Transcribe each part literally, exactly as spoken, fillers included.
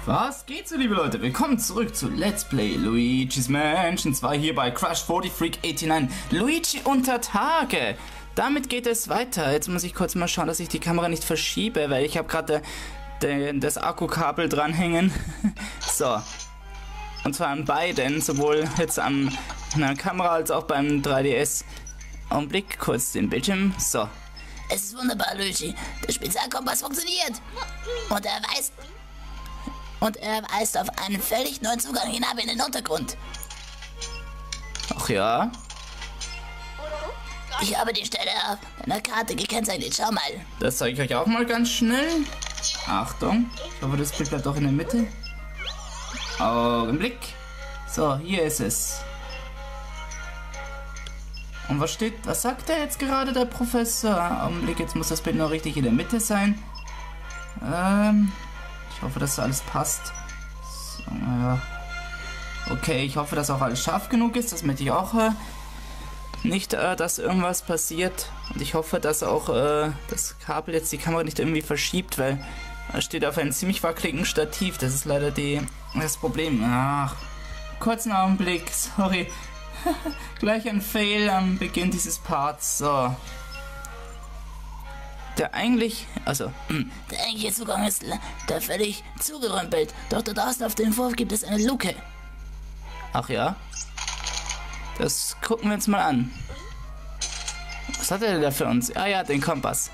Was geht so, liebe Leute? Willkommen zurück zu Let's Play Luigi's Mansion zwei hier bei Crash forty Freak neunundachtzig. Luigi unter Tage. Damit geht es weiter. Jetzt muss ich kurz mal schauen, dass ich die Kamera nicht verschiebe, weil ich habe gerade das Akkukabel dranhängen. So. Und zwar an beiden, sowohl jetzt an einer Kamera als auch beim drei D S. Augenblick, kurz den Bildschirm. So. Es ist wunderbar, Luigi. Der Spezialkompass funktioniert. Und er weist... Und er weist auf einen völlig neuen Zugang hinab in den Untergrund. Ach ja? Ich habe die Stelle auf deiner Karte gekennzeichnet. Schau mal. Das zeige ich euch auch mal ganz schnell. Achtung. Ich hoffe, das Bild bleibt auch in der Mitte. Augenblick. So, hier ist es. Und was steht, was sagt er jetzt gerade, der Professor? Augenblick, jetzt muss das Bild noch richtig in der Mitte sein. Ähm, ich hoffe, dass alles passt. So, ja. Okay, ich hoffe, dass auch alles scharf genug ist. Das möchte ich auch äh, nicht, äh, dass irgendwas passiert. Und ich hoffe, dass auch äh, das Kabel jetzt die Kamera nicht irgendwie verschiebt, weil es steht auf einem ziemlich wackeligen Stativ. Das ist leider die, das Problem. Ach, kurzen Augenblick, sorry. Gleich ein Fail am Beginn dieses Parts. So. Der eigentlich, also, der eigentliche Zugang ist da völlig zugerümpelt. Doch da draußen auf dem Vorhof gibt es eine Luke. Ach ja? Das gucken wir uns mal an. Was hat er denn da für uns? Ah ja, den Kompass.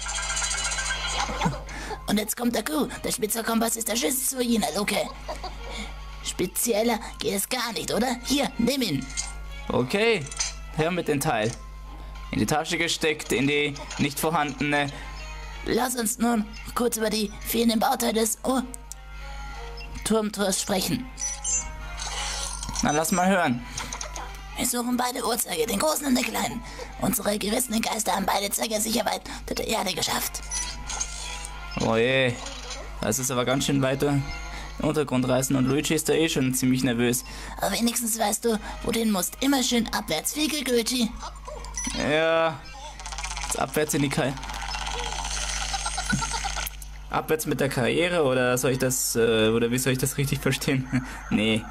Und jetzt kommt der Clou. Der Spezialkompass ist der Schlüssel zu jener Luke. Spezieller geht es gar nicht, oder? Hier, nimm ihn. Okay, her mit dem Teil. In die Tasche gesteckt, in die nicht vorhandene. Lass uns nun kurz über die fehlenden Bauteile des oh, Turmtors sprechen. Na, lass mal hören. Wir suchen beide Uhrzeiger, den großen und den kleinen. Unsere gerissenen Geister haben beide Zeiger sicher weit unter der Erde geschafft. Oh je, das ist aber ganz schön weiter. Untergrund reißen und Luigi ist da eh schon ziemlich nervös. Aber wenigstens weißt du, wo du hin musst. Immer schön abwärts. Viel Glück, Luigi. Ja, jetzt abwärts in die Karriere. Abwärts mit der Karriere oder soll ich das, äh, oder wie soll ich das richtig verstehen? Nee.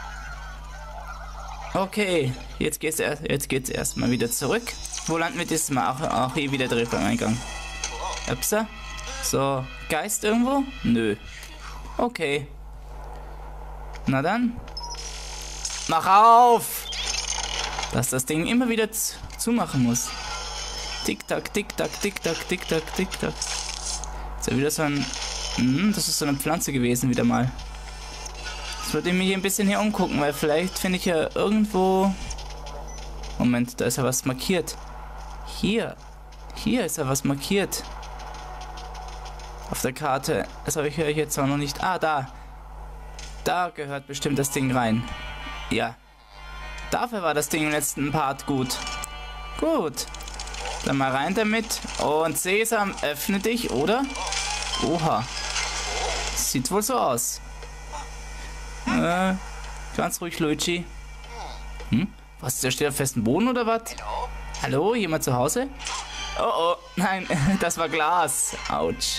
Okay, jetzt geht's erst, jetzt geht's erstmal wieder zurück. Wo landen wir dieses Mal? Auch, auch hier wieder direkt beim Eingang. Upsa. So, Geist irgendwo? Nö. Okay. Na dann. Mach auf! Dass das Ding immer wieder zumachen muss. Tick-Tack, Tick-Tack, Tick-Tack, Tick-Tack, Tick-Tack. Ist ja wieder so ein... Hm, das ist so eine Pflanze gewesen wieder mal. Jetzt würde ich mich hier ein bisschen hier umgucken, weil vielleicht finde ich ja irgendwo... Moment, da ist ja was markiert. Hier. Hier ist ja was markiert. Auf der Karte. Das habe ich jetzt auch noch nicht... Ah, da. Da gehört bestimmt das Ding rein. Ja. Dafür war das Ding im letzten Part gut. Gut. Dann mal rein damit. Und Sesam, öffne dich, oder? Oha. Sieht wohl so aus. Äh, ganz ruhig, Luigi. Hm? Was, der steht auf festem Boden, oder was? Hallo, jemand zu Hause? Oh, oh, nein, das war Glas. Autsch.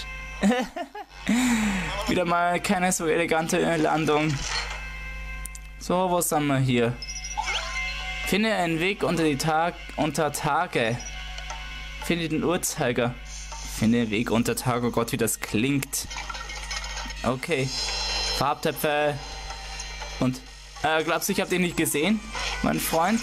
Wieder mal keine so elegante Landung. So, was haben wir hier? Finde einen Weg unter die Tag unter Tage. Finde den Uhrzeiger. Finde den Weg unter Tage. Oh Gott, wie das klingt. Okay. Farbtöpfe. Und äh, glaubst du, ich habe den nicht gesehen, mein Freund?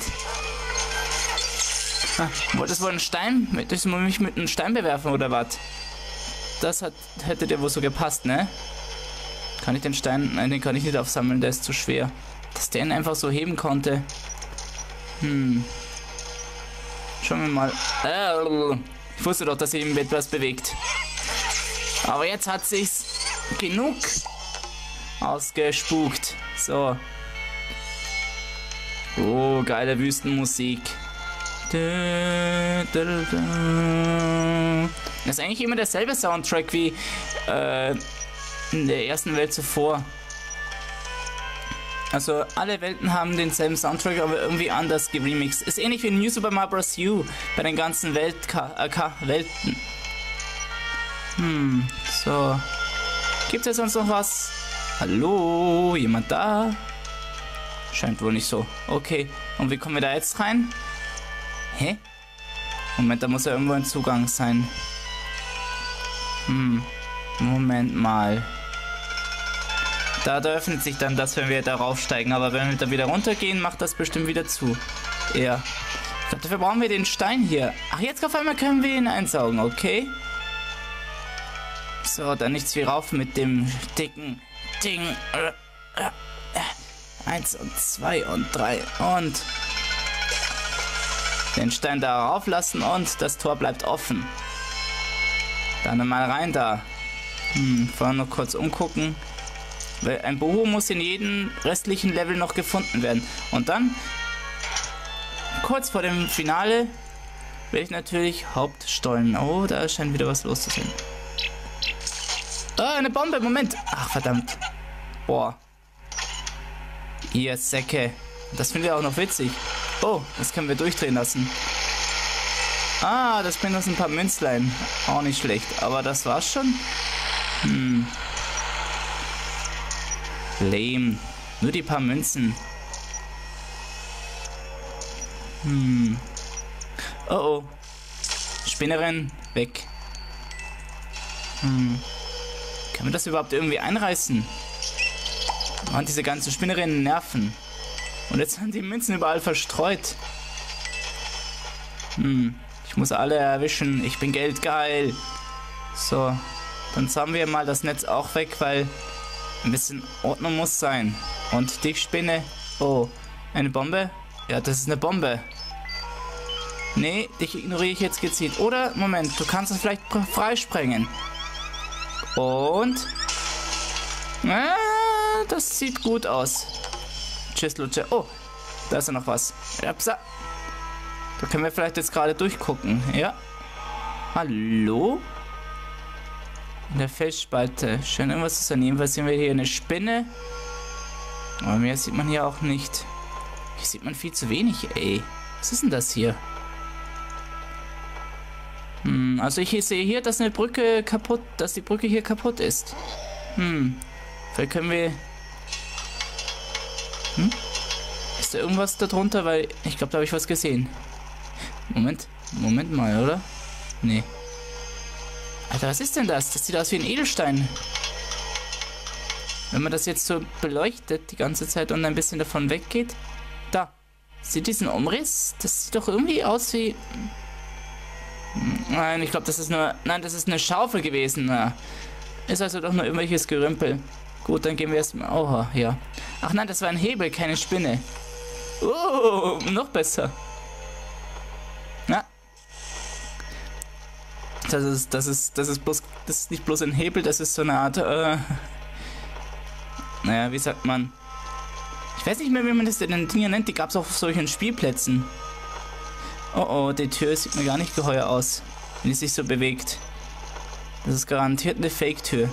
Ah, wolltest du wohl einen Stein? Möchtest du mich mit einem Stein bewerfen oder was? Das hat, hätte dir wohl so gepasst, ne? Kann ich den Stein... Nein, den kann ich nicht aufsammeln, der ist zu schwer. Dass der ihn einfach so heben konnte. Hm. Schauen wir mal. Äh, ich wusste doch, dass ihm etwas bewegt. Aber jetzt hat sich's genug ausgespukt. So. Oh, geile Wüstenmusik. Das ist eigentlich immer derselbe Soundtrack wie äh, in der ersten Welt zuvor. Also alle Welten haben denselben Soundtrack, aber irgendwie anders geremixed. Ist ähnlich wie New Super Mario Bros. U bei den ganzen Weltka äh, Welten. Hm, so. Gibt es sonst noch was? Hallo? Jemand da? Scheint wohl nicht so. Okay. Und wie kommen wir da jetzt rein? Hä? Moment, da muss ja irgendwo ein Zugang sein. Hm. Moment mal. Da, da öffnet sich dann das, wenn wir da raufsteigen. Aber wenn wir da wieder runtergehen, macht das bestimmt wieder zu. Ja. Ich glaube, dafür brauchen wir den Stein hier. Ach, jetzt auf einmal können wir ihn einsaugen, okay? So, dann nichts wie rauf mit dem dicken Ding. Eins und zwei und drei und den Stein da rauflassen und das Tor bleibt offen. Dann mal rein da. Hm, vorher noch kurz umgucken. Weil ein Boho muss in jedem restlichen Level noch gefunden werden. Und dann, kurz vor dem Finale, werde ich natürlich Hauptstollen. Oh, da scheint wieder was los zu sein. Ah, eine Bombe, Moment. Ach, verdammt. Boah. Ihr Säcke. Das finden wir auch noch witzig. Oh, das können wir durchdrehen lassen. Ah, das bringt uns ein paar Münzlein. Auch nicht schlecht. Aber das war's schon. Hm. Lame. Nur die paar Münzen. Hm. Oh oh. Spinnerin, weg. Hm. Kann man das überhaupt irgendwie einreißen? Und diese ganzen Spinnerinnen nerven. Und jetzt sind die Münzen überall verstreut. Hm. Ich muss alle erwischen. Ich bin geldgeil. So. Dann haben wir mal das Netz auch weg, weil ein bisschen Ordnung muss sein. Und die Spinne. Oh. Eine Bombe? Ja, das ist eine Bombe. Nee, dich ignoriere ich jetzt gezielt. Oder, Moment, du kannst es vielleicht freisprengen. Und... Ah, das sieht gut aus. Tschüss, Lutsche. Oh, da ist ja noch was. Japsa. Da können wir vielleicht jetzt gerade durchgucken. Ja. Hallo? In der Felsspalte. Schön irgendwas zu sein. Jedenfalls sehen wir hier eine Spinne. Aber mehr sieht man hier auch nicht. Hier sieht man viel zu wenig, ey. Was ist denn das hier? Hm, also ich sehe hier, dass eine Brücke kaputt, dass die Brücke hier kaputt ist. Hm. Vielleicht können wir... Hm? Ist da irgendwas da drunter? Weil ich glaube, da habe ich was gesehen. Moment. Moment mal, oder? Nee. Alter, was ist denn das? Das sieht aus wie ein Edelstein. Wenn man das jetzt so beleuchtet die ganze Zeit und ein bisschen davon weggeht. Da. Seht diesen Umriss? Das sieht doch irgendwie aus wie... Nein, ich glaube, das ist nur... Nein, das ist eine Schaufel gewesen. Na. Ist also doch nur irgendwelches Gerümpel. Gut, dann gehen wir erstmal... Oha, ja. Ach nein, das war ein Hebel, keine Spinne. Oh, noch besser. Na. Das ist, das ist, das ist bloß... Das ist nicht bloß ein Hebel, das ist so eine Art... Äh, naja, wie sagt man... Ich weiß nicht mehr, wie man das in den Dingen nennt. Die gab es auch auf solchen Spielplätzen. Oh oh, die Tür sieht mir gar nicht geheuer aus, wenn die sich so bewegt. Das ist garantiert eine Fake-Tür.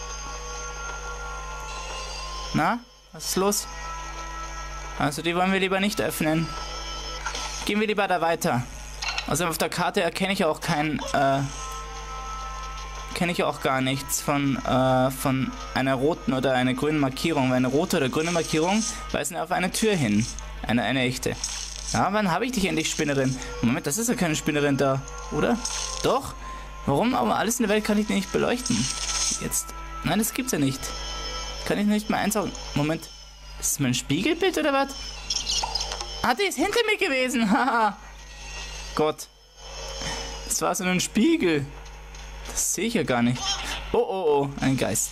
Na, was ist los? Also die wollen wir lieber nicht öffnen. Gehen wir lieber da weiter. Also auf der Karte erkenne ich auch kein, äh, kenne ich auch gar nichts von, äh, von einer roten oder einer grünen Markierung. Weil eine rote oder grüne Markierung weisen auf eine Tür hin. Eine, eine echte. Ja, wann habe ich dich endlich, Spinnerin? Moment, das ist ja keine Spinnerin da, oder? Doch? Warum aber alles in der Welt kann ich nicht beleuchten? Jetzt. Nein, das gibt's ja nicht. Kann ich nicht mal einsaugen. Moment. Ist das mein Spiegelbild oder was? Ah, die ist hinter mir gewesen. Haha. Gott. Das war so ein Spiegel. Das sehe ich ja gar nicht. Oh, oh, oh. Ein Geist.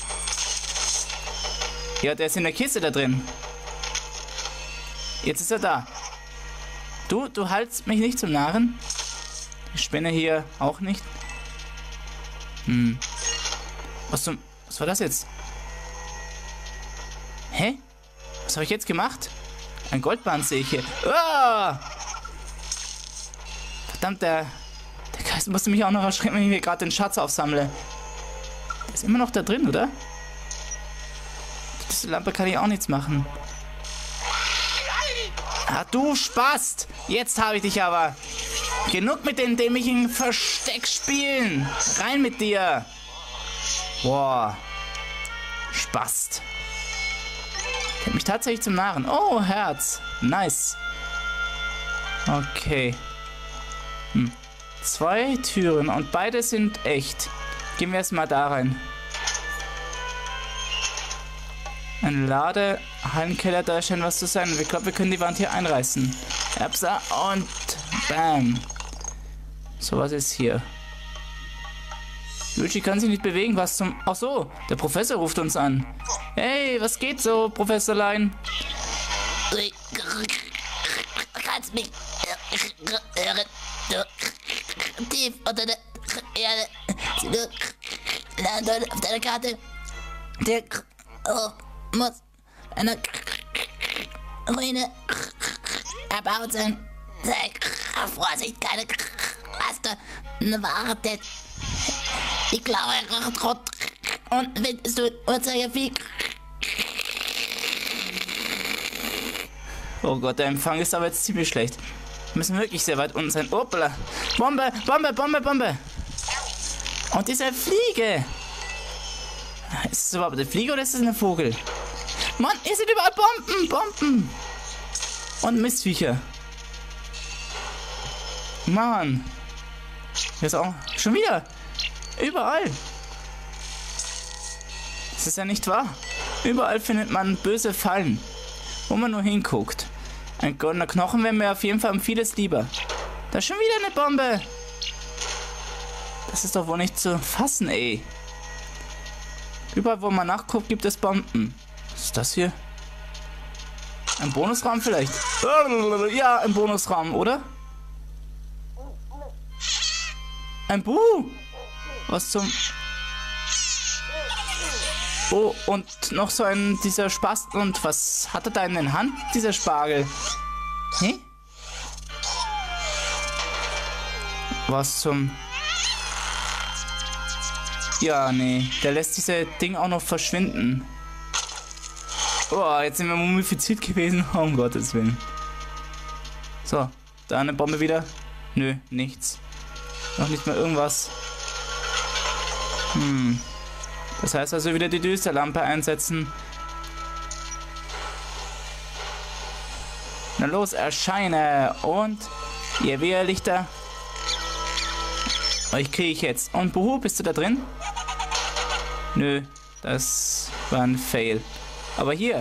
Ja, der ist in der Kiste da drin. Jetzt ist er da. Du, du haltst mich nicht zum Narren. Die Spinne hier auch nicht. Hm. Was zum... Was war das jetzt? Hä? Was habe ich jetzt gemacht? Ein Goldband sehe ich hier. Ah! Verdammt, der... Der Geist musste mich auch noch erschrecken, wenn ich mir gerade den Schatz aufsammle. Der ist immer noch da drin, oder? Diese Lampe kann ich auch nichts machen. Ah, du Spast! Jetzt habe ich dich aber. Genug mit den dämlichen Versteckspielen. Rein mit dir. Boah. Spast. Kennt mich tatsächlich zum Narren. Oh, Herz. Nice. Okay. Hm. Zwei Türen und beide sind echt. Gehen wir erstmal da rein. Ein Ladehallenkeller, da scheint was zu sein. Ich glaube, wir können die Wand hier einreißen. Erbsa und bam. So, was ist hier? Luigi kann sich nicht bewegen, was zum... Ach so, der Professor ruft uns an. Hey, was geht so, Professorlein? Du kannst mich hören. Du tief unter der Erde. Du auf deiner Karte. Der oh, muss eine Ruine erbaut sein. Sei Vorsicht, keine Raster. Wartet. Die Klaue raucht rot. Und windest du Uhrzeigersinn. Oh Gott, der Empfang ist aber jetzt ziemlich schlecht. Wir müssen wirklich sehr weit unten sein. Hoppala. Bombe, Bombe, Bombe, Bombe. Und diese Fliege. Ist es überhaupt eine Fliege oder ist es ein Vogel? Mann, hier sind überall Bomben, Bomben. Und Mistviecher. Mann. Hier ist auch schon wieder. Überall. Das ist ja nicht wahr. Überall findet man böse Fallen. Wo man nur hinguckt. Ein goldener Knochen wäre mir auf jeden Fall um vieles lieber. Da ist schon wieder eine Bombe. Das ist doch wohl nicht zu fassen, ey. Überall, wo man nachguckt, gibt es Bomben. Was ist das hier? Ein Bonusraum vielleicht? Ja, ein Bonusraum, oder? Ein Buh! Was zum... Oh, und noch so ein, dieser Spast. Und was hat er da in der Hand, dieser Spargel? Hä? Was zum... Ja, nee. Der lässt diese Ding auch noch verschwinden. Oh, jetzt sind wir mumifiziert gewesen. Oh, um Gottes Willen. So, da eine Bombe wieder. Nö, nichts. Noch nicht mal irgendwas. Hm. Das heißt also wieder die Düsterlampe einsetzen. Na los, erscheine. Und ihr Wehrlichter. Euch kriege ich jetzt. Und Buhu, bist du da drin? Nö, das war ein Fail. Aber hier.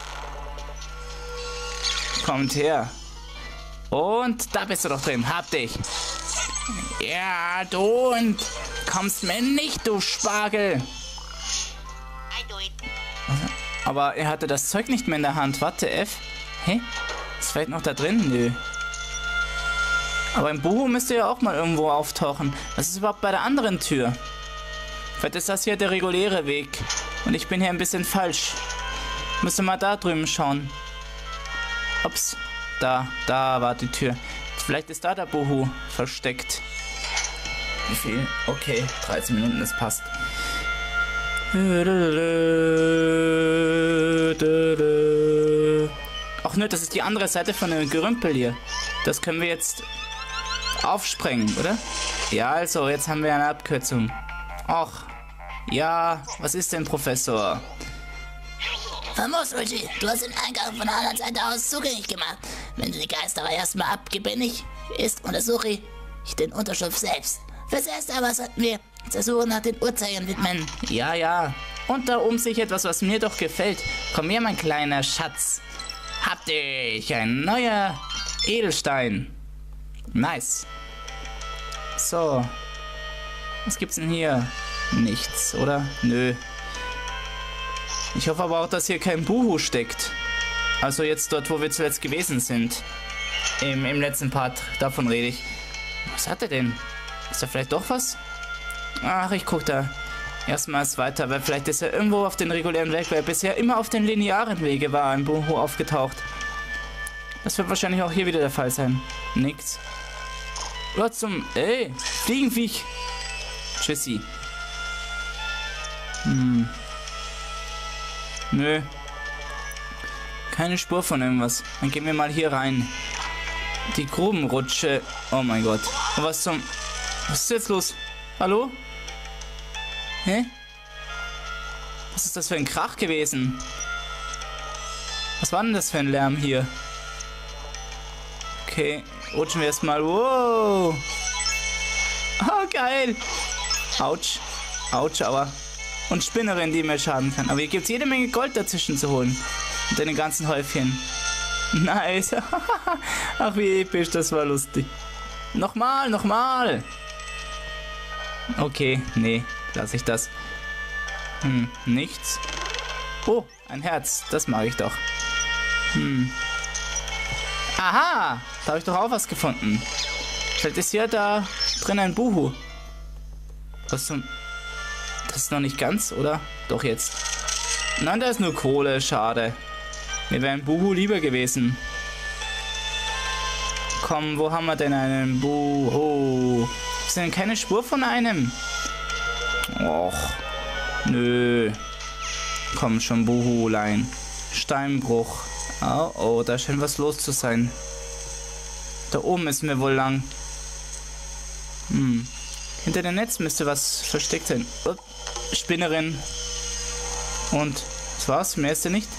Kommt her. Und da bist du doch drin. Hab dich. Ja, du und kommst mir nicht, du Spargel. Aber er hatte das Zeug nicht mehr in der Hand. Warte, F. Hä? Ist vielleicht noch da drin? Nö. Aber im Buhu müsste ja auch mal irgendwo auftauchen. Was ist überhaupt bei der anderen Tür? Vielleicht ist das hier der reguläre Weg. Und ich bin hier ein bisschen falsch. Müsste mal da drüben schauen. Ups. Da, da war die Tür. Vielleicht ist da der Buhu versteckt. Wie viel? Okay, dreizehn Minuten, das passt. Ach nö, das ist die andere Seite von dem Gerümpel hier. Das können wir jetzt aufsprengen, oder? Ja, also, jetzt haben wir eine Abkürzung. Ach, ja, was ist denn, Professor? Famos, Luigi, du hast den Eingang von der anderen Seite aus zugänglich gemacht. Wenn du die Geister aber erstmal abgebändigt ist, untersuche ich den Unterschlupf selbst. Fürs Erste aber sollten wir der Suche nach den Uhrzeigen widmen. Ja, ja. Und da oben sehe ich etwas, was mir doch gefällt. Komm her, mein kleiner Schatz. Hab dich, ein neuer Edelstein. Nice. So. Was gibt's denn hier? Nichts, oder? Nö. Ich hoffe aber auch, dass hier kein Buhu steckt. Also jetzt dort, wo wir zuletzt gewesen sind. Im, im letzten Part, davon rede ich. Was hat er denn? Ist da vielleicht doch was? Ach, ich guck da erstmals weiter, weil vielleicht ist er irgendwo auf den regulären Weg, weil er bisher immer auf den linearen Wege war, ein Buhu aufgetaucht. Das wird wahrscheinlich auch hier wieder der Fall sein. Nix. Oder zum... Ey, Fliegenviech. Tschüssi. Hm. Nö. Keine Spur von irgendwas. Dann gehen wir mal hier rein. Die Grubenrutsche. Oh mein Gott. Und was zum... Was ist jetzt los? Hallo? Hä? Was ist das für ein Krach gewesen? Was war denn das für ein Lärm hier? Okay, rutschen wir erstmal. Wow! Oh, geil! Autsch. Autsch, aber. Und Spinnerin, die mir schaden kann. Aber hier gibt es jede Menge Gold dazwischen zu holen. Und den ganzen Häufchen. Nice. Ach, wie episch, das war lustig. Nochmal, nochmal. Okay, nee, lasse ich das. Hm, nichts. Oh, ein Herz, das mag ich doch. Hm. Aha, da habe ich doch auch was gefunden. Vielleicht ist hier da drin ein Buhu. Was zum... Das ist noch nicht ganz, oder? Doch jetzt. Nein, da ist nur Kohle, schade. Mir wäre ein Buhu lieber gewesen. Komm, wo haben wir denn einen Buhu? Ist denn keine Spur von einem? Och. Nö. Komm schon, Buhulein. Steinbruch. Oh, oh, da scheint was los zu sein. Da oben müssen wir wohl lang. Hm. Hinter dem Netz müsste was versteckt sein. Oh, Spinnerin. Und das war's? Mehr ist ja nicht?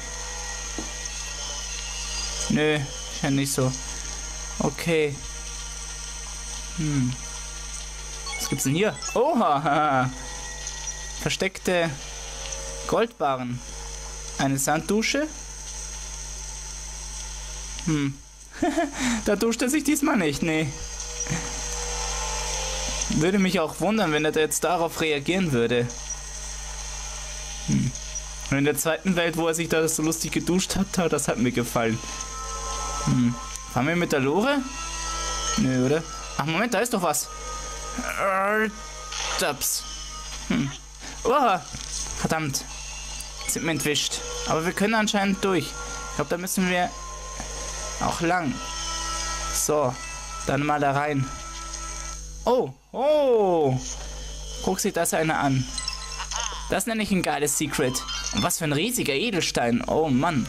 Nö, scheint nicht so. Okay. Hm. Was gibt's denn hier? Oha! Versteckte Goldbarren. Eine Sanddusche. Hm. Da duscht er sich diesmal nicht, nee. Würde mich auch wundern, wenn er jetzt darauf reagieren würde. Hm. Und in der zweiten Welt, wo er sich da so lustig geduscht hat, das hat mir gefallen. Hm. Fahren wir mit der Lore? Nö, oder? Ach, Moment, da ist doch was. Taps. Hm. Oh, verdammt. Sind wir entwischt. Aber wir können anscheinend durch. Ich glaube, da müssen wir auch lang. So, dann mal da rein. Oh, oh. Guck sich das einer an. Das nenne ich ein geiles Secret. Und was für ein riesiger Edelstein. Oh Mann.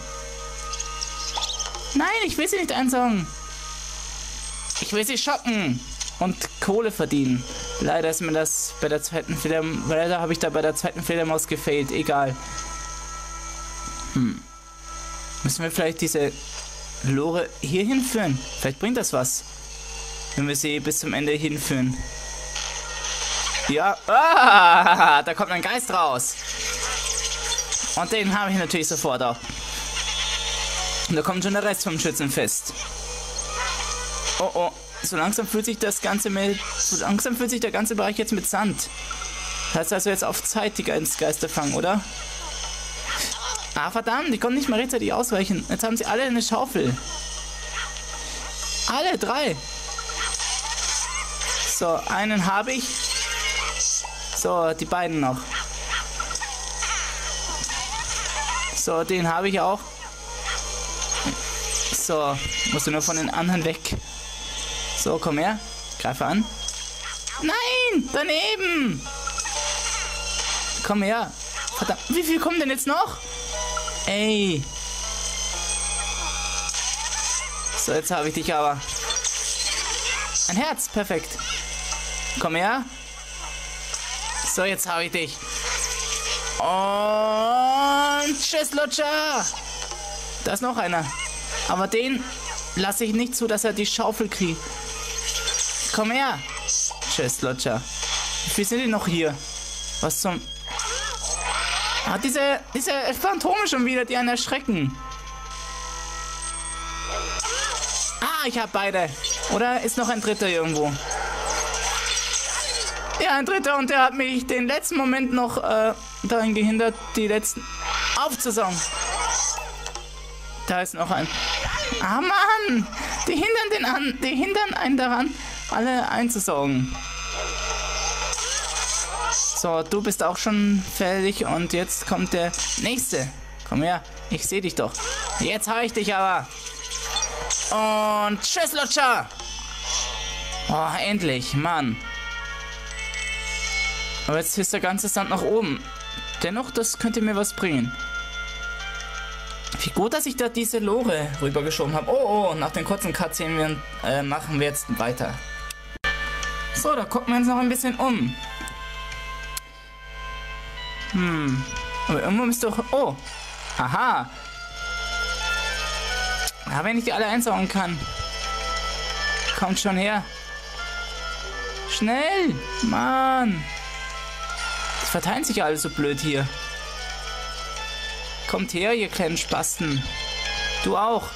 Nein, ich will sie nicht einsaugen. Ich will sie schocken. Und Kohle verdienen. Leider ist mir das bei der zweiten Fledermaus... Leider habe ich da bei der zweiten Fledermaus gefailt. Egal. Hm. Müssen wir vielleicht diese Lore hier hinführen? Vielleicht bringt das was. Wenn wir sie bis zum Ende hinführen. Ja. Ah, da kommt ein Geist raus. Und den habe ich natürlich sofort auch. Und da kommt schon der Rest vom Schützenfest. Oh, oh. So langsam fühlt sich das Ganze mit... So langsam fühlt sich der ganze Bereich jetzt mit Sand. Das heißt also jetzt auf Zeit die Geister fangen, oder? Ah, verdammt, ich konnte nicht mal rechtzeitig ausweichen. Jetzt haben sie alle eine Schaufel. Alle drei. So, einen habe ich. So, die beiden noch. So, den habe ich auch. So, musst du nur von den anderen weg. So, komm her. Greife an. Nein, daneben. Komm her. Verdammt, wie viel kommen denn jetzt noch? Ey. So, jetzt habe ich dich aber. Ein Herz, perfekt. Komm her. So, jetzt habe ich dich. Und tschüss, Lutscher. Da ist noch einer. Aber den lasse ich nicht zu, dass er die Schaufel kriegt. Komm her. Tschüss, Lutscher. Wie viel sind die noch hier? Was zum... Ah, diese, diese Phantome schon wieder, die einen erschrecken. Ah, ich habe beide. Oder ist noch ein dritter irgendwo? Ja, ein dritter und der hat mich den letzten Moment noch äh, daran gehindert, die letzten aufzusaugen. Da ist noch ein... Ah, Mann! Die hindern den an, die hindern einen daran, alle einzusaugen. So, du bist auch schon fertig und jetzt kommt der nächste. Komm her, ich sehe dich doch. Jetzt habe ich dich aber. Und tschüss, Lutscher. Oh, endlich, Mann. Aber jetzt ist der ganze Sand nach oben. Dennoch, das könnte mir was bringen. Wie gut, dass ich da diese Lore rübergeschoben habe. Oh, oh, nach den kurzen Cutscenes äh, machen wir jetzt weiter. So, da gucken wir uns noch ein bisschen um. Hm. Aber irgendwo bist du doch... Oh. Aha. Ja, wenn ich die alle einsaugen kann. Kommt schon her. Schnell. Mann. Die verteilen sich alle so blöd hier. Kommt her, ihr kleinen Spasten. Du auch.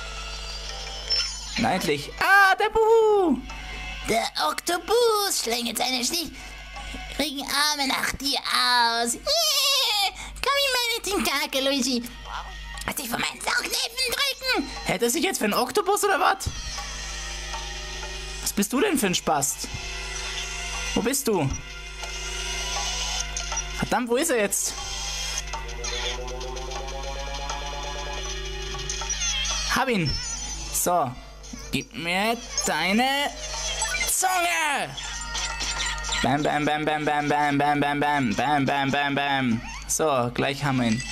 Neidlich. Ah, der Buhu. Der Oktopus schlängelt seine schnickrigen Arme nach dir aus. Yeah. Komm in meine Tentakel, Luigi. Lass dich von meinen Saugnäpfen drücken. Hält er sich jetzt für einen Oktopus oder was? Was bist du denn für ein Spast? Wo bist du? Verdammt, wo ist er jetzt? Hab ihn. So. Gib mir deine Zunge. Bam, bam, bam, bam, bam, bam, bam, bam, bam, bam, bam, bam, bam. So, gleich haben wir ihn.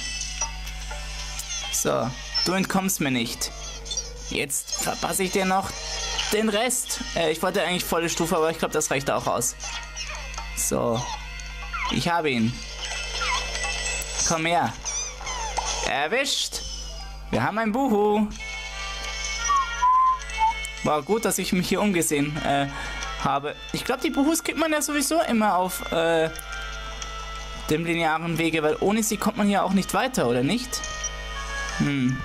So, du entkommst mir nicht. Jetzt verpasse ich dir noch den Rest. Äh, ich wollte eigentlich volle Stufe, aber ich glaube, das reicht auch aus. So. Ich habe ihn. Komm her. Erwischt. Wir haben ein Buhu. War gut, dass ich mich hier umgesehen äh, habe. Ich glaube, die Buhus kriegt man ja sowieso immer auf äh, dem linearen Wege, weil ohne sie kommt man hier auch nicht weiter, oder nicht? Hm.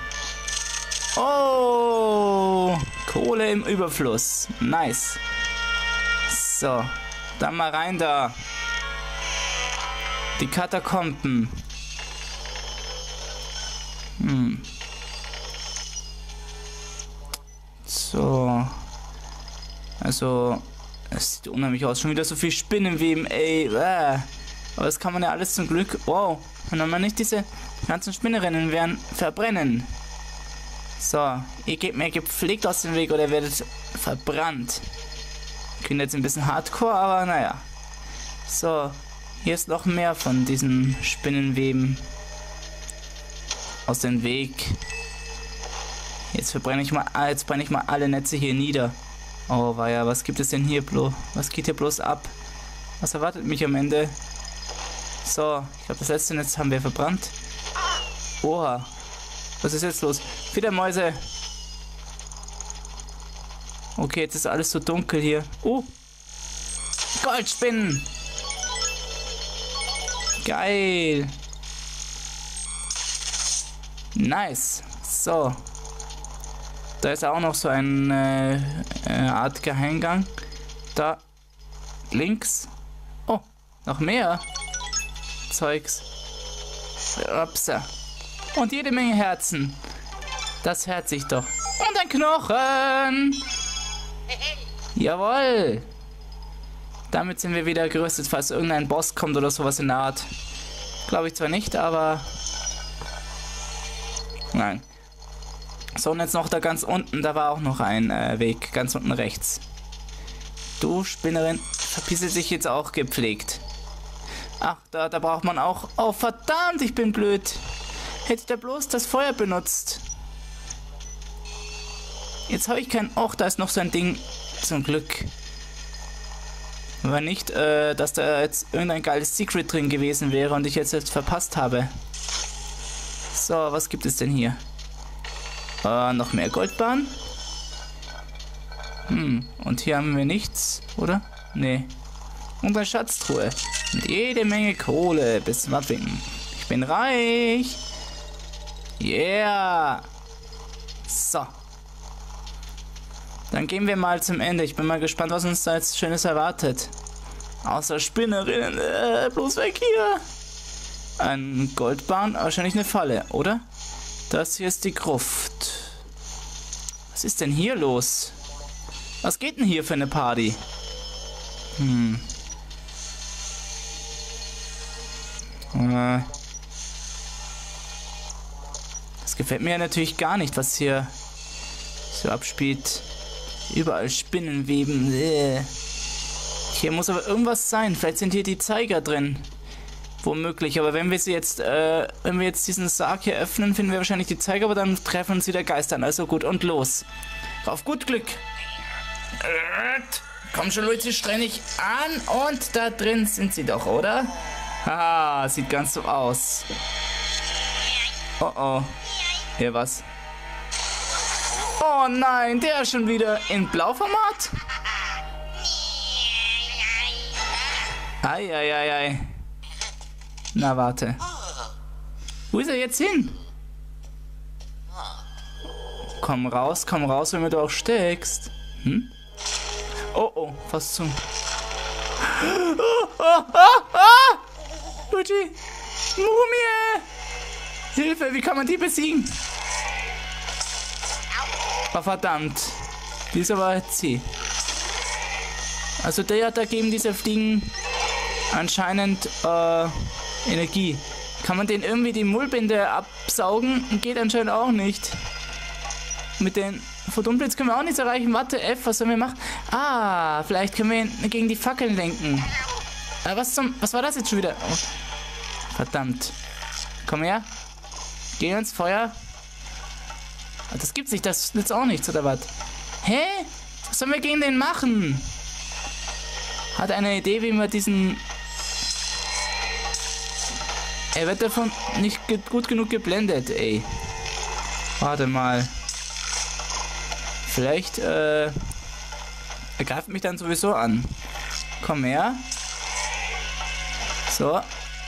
Oh, Kohle im Überfluss. Nice. So, dann mal rein da. Die Katakomben. Hm. So. Also, es sieht unheimlich aus. Schon wieder so viel Spinnenweben, ey. Äh. Aber das kann man ja alles zum Glück... Wow. Wenn man nicht diese ganzen Spinnerinnen werden verbrennen. So. Ihr geht mir gepflegt aus dem Weg oder ihr werdet verbrannt. Klingt jetzt ein bisschen hardcore, aber naja. So. Hier ist noch mehr von diesen Spinnenweben. Aus dem Weg. Jetzt verbrenne ich mal, jetzt brenne ich mal alle Netze hier nieder. Oh weia, was gibt es denn hier bloß? Was geht hier bloß ab? Was erwartet mich am Ende? So, ich glaube das letzte Netz haben wir verbrannt. Oha. Was ist jetzt los? Fledermäuse. Okay, jetzt ist alles so dunkel hier. Oh. Goldspinnen. Geil. Nice. So. Da ist auch noch so eine äh, Art Geheimgang. Da links. Oh, noch mehr Zeugs. Upsa. Und jede Menge Herzen. Das hört sich doch. Und ein Knochen. Jawohl. Damit sind wir wieder gerüstet, falls irgendein Boss kommt oder sowas in der Art. Glaube ich zwar nicht, aber... Nein. So, und jetzt noch da ganz unten, da war auch noch ein äh, Weg, ganz unten rechts. Du, Spinnerin, verpisse dich jetzt auch gepflegt. Ach, da, da braucht man auch... Oh, verdammt, ich bin blöd. Hätte ich da bloß das Feuer benutzt. Jetzt habe ich kein... Och, da ist noch so ein Ding. Zum Glück. Aber nicht, äh, dass da jetzt irgendein geiles Secret drin gewesen wäre und ich jetzt, jetzt verpasst habe. So, was gibt es denn hier? Uh, noch mehr Goldbahn. Hm, und hier haben wir nichts, oder? Nee. Und eine Schatztruhe. Mit jede Menge Kohle bis zum Abwinken. Ich bin reich. Yeah. So. Dann gehen wir mal zum Ende. Ich bin mal gespannt, was uns da jetzt Schönes erwartet. Außer Spinnerinnen. Äh, bloß weg hier. Ein Goldbahn. Wahrscheinlich eine Falle, oder? Das hier ist die Gruft. Was ist denn hier los? Was geht denn hier für eine Party? Hm. Äh. Das gefällt mir ja natürlich gar nicht, was hier so abspielt. Überall Spinnenweben. Äh. Hier muss aber irgendwas sein. Vielleicht sind hier die Zeiger drin. Womöglich, aber wenn wir sie jetzt, äh, wenn wir jetzt diesen Sarg hier öffnen, finden wir wahrscheinlich die Zeiger, aber dann treffen uns wieder Geister an. Also gut, und los. Auf gut Glück. Komm schon, Luigi, streng dich an. Und da drin sind sie doch, oder? Haha, sieht ganz so aus. Oh oh. Hier was. Oh nein, der ist schon wieder in Blauformat? Eieiei. Na warte. Wo ist er jetzt hin? Komm raus, komm raus, wenn du auch steckst. Hm? Oh oh, fast zu. Oh, oh, oh, oh! Luigi! Mumie! Hilfe, wie kann man die besiegen? Oh, verdammt. Die ist aber zäh. Also der hat dagegen diese Fliegen anscheinend äh, Energie. Kann man den irgendwie die Mullbinde absaugen? Geht anscheinend auch nicht. Mit den Photonblitz können wir auch nichts erreichen. Warte, F, was sollen wir machen? Ah, vielleicht können wir ihn gegen die Fackeln lenken. Äh, was zum... Was war das jetzt schon wieder? Oh. Verdammt. Komm her. Geh ins Feuer. Das gibt's nicht, das nützt auch nichts, oder was? Hä? Was sollen wir gegen den machen? Hat eine Idee, wie wir diesen... Er wird davon nicht gut genug geblendet, ey. Warte mal. Vielleicht, äh... Er greift mich dann sowieso an. Komm her. So.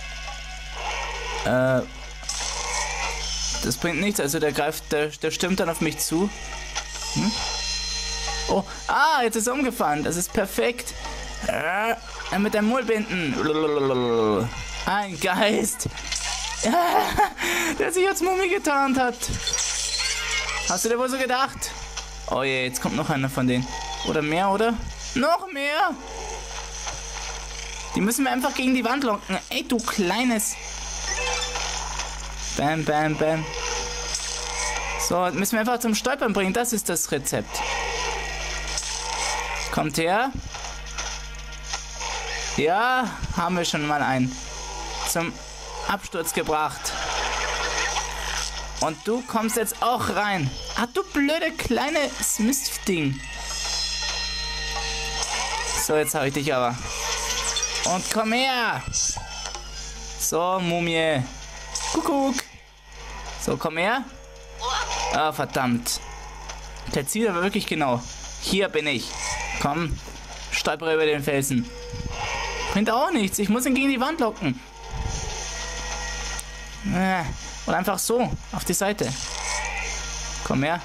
Äh... Das bringt nichts, also der greift, der, der stürmt dann auf mich zu. Hm? Oh, ah, jetzt ist er umgefahren, das ist perfekt. Äh, mit der Mullbinden. Ein Geist. Der sich als Mumie getarnt hat. Hast du dir wohl so gedacht? Oh je, jetzt kommt noch einer von denen. Oder mehr, oder? Noch mehr. Die müssen wir einfach gegen die Wand locken. Ey, du kleines... Bam, bam, bam. So, müssen wir einfach zum Stolpern bringen. Das ist das Rezept. Kommt her. Ja, haben wir schon mal einen zum Absturz gebracht. Und du kommst jetzt auch rein. Ah, du blöde kleine Mistding. So, jetzt habe ich dich aber. Und komm her. So, Mumie. Kuckuck. So, komm her. Ah, verdammt. Der zielt aber wirklich genau. Hier bin ich. Komm, stolpere über den Felsen. Bringt auch nichts. Ich muss ihn gegen die Wand locken. Oder einfach so, auf die Seite. Komm her.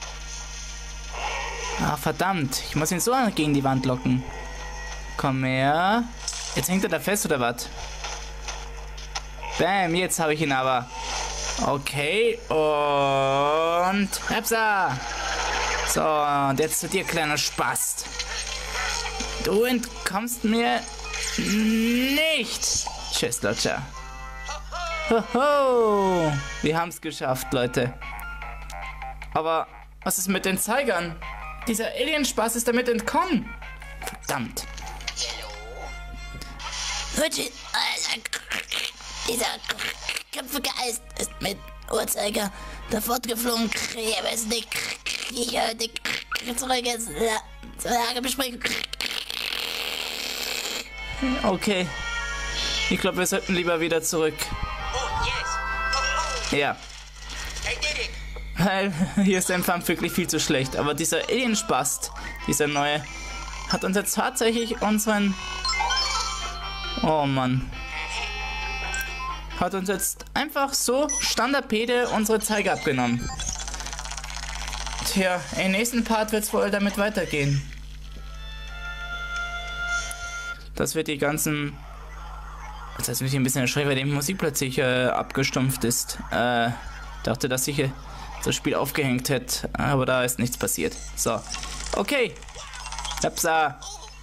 Ah, verdammt. Ich muss ihn so gegen die Wand locken. Komm her. Jetzt hängt er da fest, oder was? Bam, jetzt habe ich ihn aber. Okay, und... Hepsa! So, und jetzt zu dir, kleiner Spast. Du entkommst mir nicht. Tschüss, Lutscher. Hoho! Wir haben es geschafft, Leute. Aber was ist mit den Zeigern? Dieser Alien-Spaß ist damit entkommen. Verdammt. Luigi, dieser Köpfegeist ist mit Uhrzeiger davon geflogen. Ich weiß nicht. Ich höre dich zurück jetzt zur Lagebesprechung. Okay. Ich glaube, wir sollten lieber wieder zurück. Ja. Weil hier ist der Empfang wirklich viel zu schlecht. Aber dieser Alien-Spast, dieser neue, hat uns jetzt tatsächlich unseren... Oh Mann. Hat uns jetzt einfach so standardpede unsere Zeiger abgenommen. Tja, im nächsten Part wird es wohl damit weitergehen. Dass wir die ganzen... Jetzt hat es mich ein bisschen erschreckt, weil die Musik plötzlich äh, abgestumpft ist. Äh, dachte, dass ich äh, das Spiel aufgehängt hätte, aber da ist nichts passiert. So, okay. Hepsa.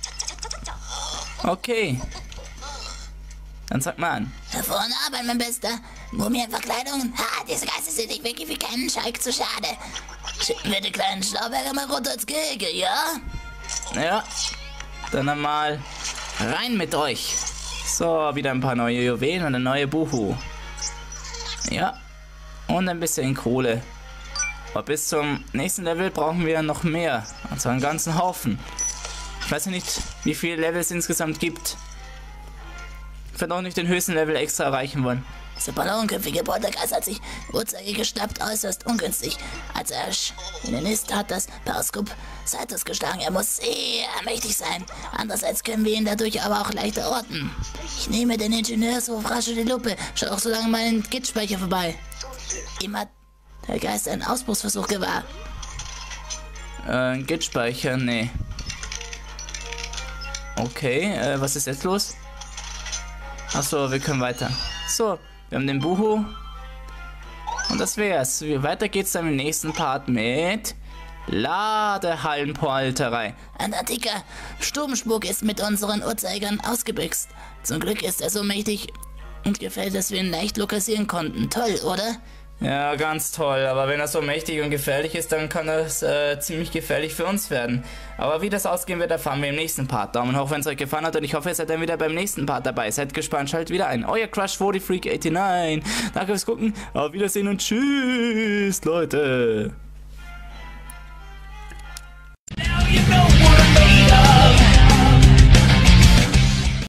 Okay. Dann sag mal an. Vorne Arbeit, mein Bester. Mumienverkleidungen. Ha, diese Geister sind nicht wirklich wie keinen Schalk zu schade. Schicken wir die kleinen Schlauberger mal runter ins Gehege, ja? Ja. Dann einmal rein mit euch. So, wieder ein paar neue Juwelen und eine neue Buhu. Ja. Und ein bisschen Kohle. Aber bis zum nächsten Level brauchen wir noch mehr. Und zwar einen ganzen Haufen. Ich weiß ja nicht, wie viele Level es insgesamt gibt. werde auch nicht den höchsten Level extra erreichen wollen. Dieser ballonköpfige Poltergeist hat sich Uhrzeiger geschnappt, äußerst ungünstig. Als er in den Ist hat das Periskop Saitos geschlagen. Er muss sehr mächtig sein. Andererseits können wir ihn dadurch aber auch leichter orten. Ich nehme den Ingenieurshof rasch in die Lupe. Schau auch so lange meinen Gitspeicher vorbei. Ihm hat der Geist einen Ausbruchsversuch gewahr. Äh, Gitspeicher, nee. Okay, äh, was ist jetzt los? Achso, wir können weiter. So, wir haben den Buhu. Und das wär's. Weiter geht's dann im nächsten Part mit Ladehallenpolterei. Ein antiker Sturmspuk ist mit unseren Uhrzeigern ausgebüxt. Zum Glück ist er so mächtig und gefällt, dass wir ihn leicht lokalisieren konnten. Toll, oder? Ja, ganz toll. Aber wenn er so mächtig und gefährlich ist, dann kann das äh, ziemlich gefährlich für uns werden. Aber wie das ausgehen wird, erfahren wir im nächsten Part. Daumen hoch, wenn es euch gefallen hat, und ich hoffe, ihr seid dann wieder beim nächsten Part dabei. Seid gespannt, schaltet wieder ein. Euer Crush forty Freak neunundachtzig. Danke fürs Gucken, auf Wiedersehen und tschüss, Leute.